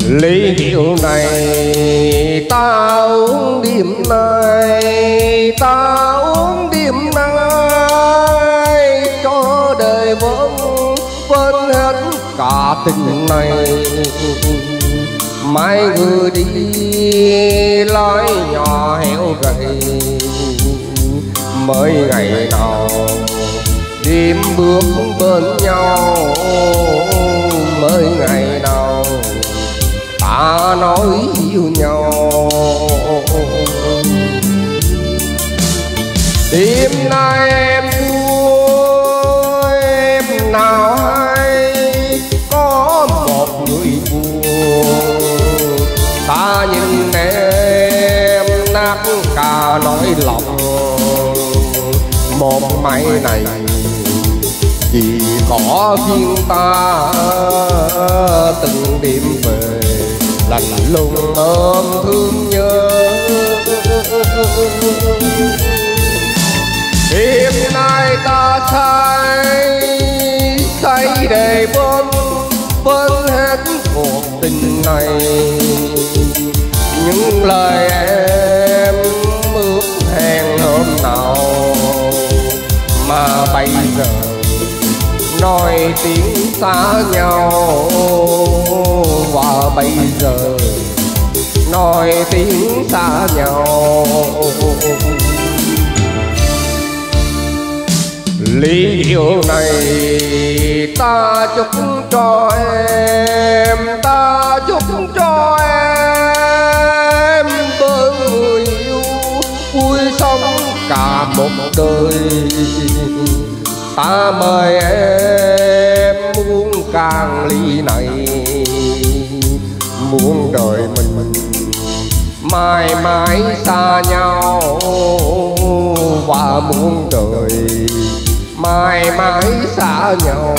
ly rượu này ta uống đêm nay, ta uống đêm nay cho đời vẫn quên hết cả tình này. Mai người đi lối nhỏ hẻo gầy, mới ngày nào đêm bước bên nhau, mới ngày nào ta nói yêu nhau. Đêm nay em vui em nào hay có một người buồn, ta nhìn em nát cả nỗi lòng. Một mai này chỉ có riêng ta từng đêm về lạnh lùng ôm thương nhớ. Đêm nay ta say để quên hết cuộc tình này. Những lời em ước hẹn hôm nào mà bây giờ nói tiếng xa nhau, và bây giờ nói tiếng xa nhau. Ly rượu này ta chúc cho em, ta chúc cho em bên người yêu vui sống cả một đời. Ta mời em muốn càng ly này, muốn đời mình mãi mãi xa nhau, và muốn đời mãi mãi xa nhau.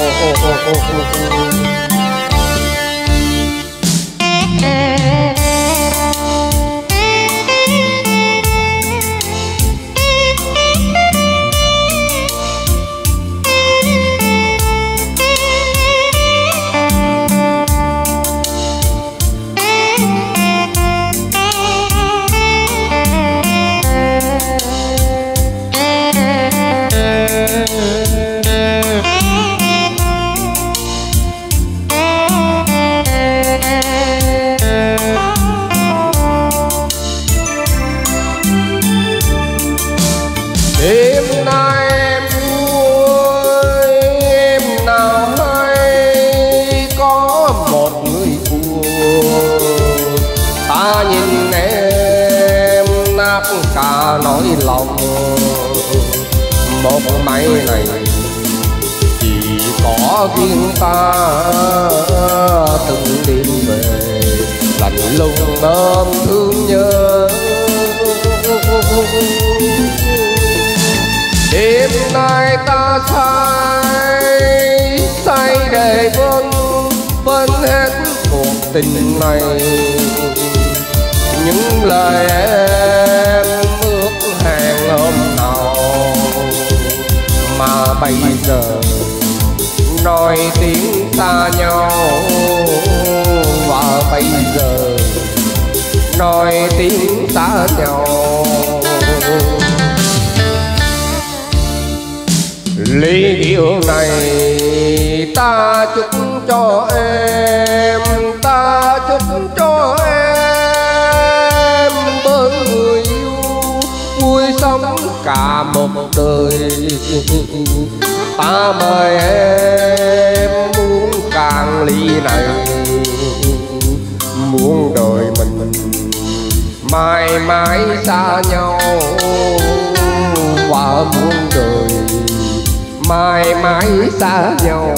Đêm nay em vui em nào hay có một người buồn, ta nhìn em nát cả nỗi lòng. Một mai này chỉ có riêng ta từng đêm về lạnh lùng ôm thương nhớ. Đêm nay ta say để quên hết cuộc tình này. Những lời em ước hẹn hôm nào mà bây giờ nói tiếng xa nhau, và bây giờ nói tiếng xa nhau. Ly rượu này ta chúc cho em, ta chúc cho em bên người yêu vui sống cả một đời. Ta mời em muốn càng ly này, muốn đời mình mãi mãi xa nhau, và muốn đời mãi mãi xa nhau.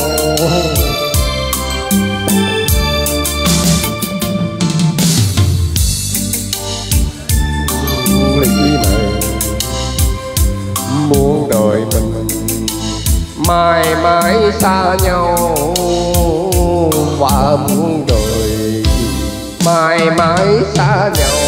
Ly này muốn đời mình mãi mãi xa nhau, và muốn đời mãi mãi xa nhau.